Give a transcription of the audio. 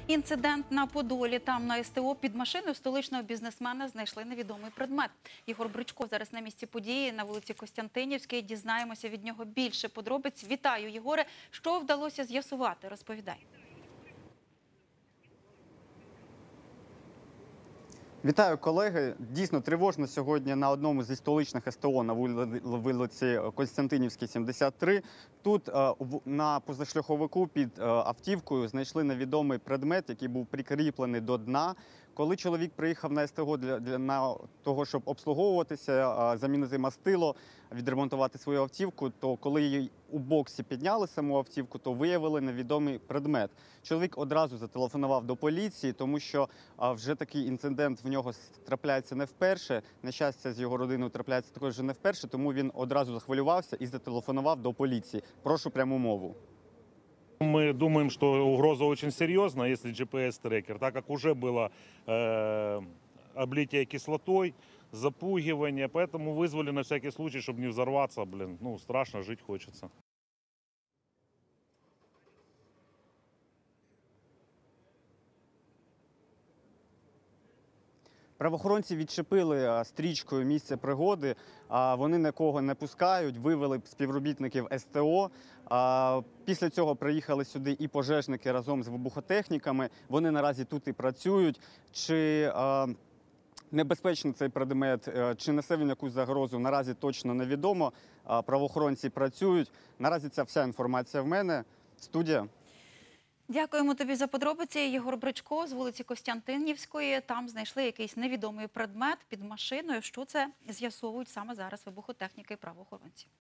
Інцидент на Подолі. Там на СТО під машиною столичного бізнесмена знайшли невідомий предмет. Єгор Бричко зараз на місці події на вулиці Костянтинівській. Дізнаємося від нього більше подробиць. Вітаю, Єгоре. Що вдалося з'ясувати? Розповідай. Вітаю, колеги. Дійсно тривожно сьогодні на одному зі столичних СТО на вулиці Костянтинівській, 73. Тут на позашляховику під автівкою знайшли невідомий предмет, який був прикріплений до дна. Коли чоловік приїхав на СТО для того, щоб обслуговуватися, замінити мастило, відремонтувати свою автівку, то коли її у боксі підняли саму автівку, то виявили невідомий предмет. Чоловік одразу зателефонував до поліції, тому що вже такий інцидент в нього трапляється не вперше. На щастя, з його родиною трапляється також не вперше, тому він одразу захвилювався і зателефонував до поліції. Прошу пряму мову. Мы думаем, что угроза очень серьезная, если GPS-трекер, так как уже было облитие кислотой, запугивание, поэтому вызвали на всякий случай, чтобы не взорваться, страшно, жить хочется. Правоохоронці відчепили стрічкою місце пригоди, вони нікого не пускають, вивели співробітників СТО. Після цього приїхали сюди і пожежники разом з вибухотехніками, вони наразі тут і працюють. Чи небезпечний цей предмет, чи несе він якусь загрозу, наразі точно невідомо. Правоохоронці працюють. Наразі ця вся інформація в мене. Студія. Дякуємо тобі за подробиці. Єгор Бричко з вулиці Костянтинівської. Там знайшли якийсь невідомий предмет під машиною. Що це, з'ясовують саме зараз вибухотехніки і правоохоронці.